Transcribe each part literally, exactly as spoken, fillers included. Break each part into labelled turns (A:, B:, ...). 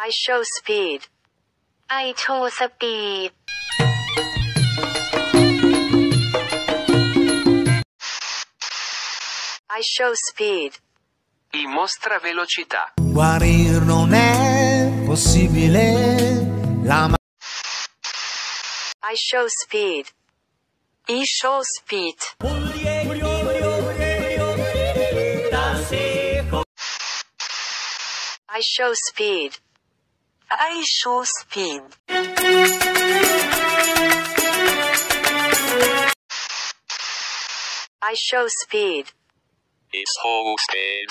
A: IShowSpeed
B: IShowSpeed
A: IShowSpeed
C: I mostra velocità.
D: Guarir non è possibile, la ma-
A: IShowSpeed IShowSpeed IShowSpeed IShowSpeed IShowSpeed
C: IShowSpeed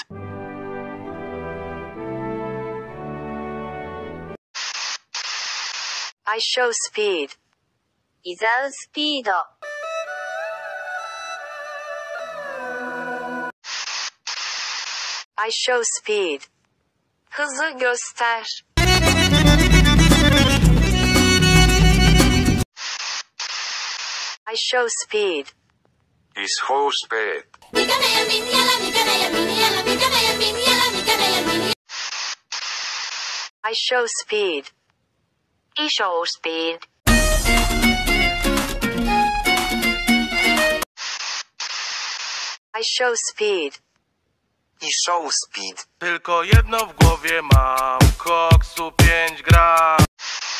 A: IShowSpeed
B: IShowSpeed
A: IShowSpeed hızı göster IShowSpeed
C: IShowSpeed
A: IShowSpeed
B: IShowSpeed
A: IShowSpeed
C: IShowSpeed
E: Tylko jedno w głowie mam, koksu pięć gram.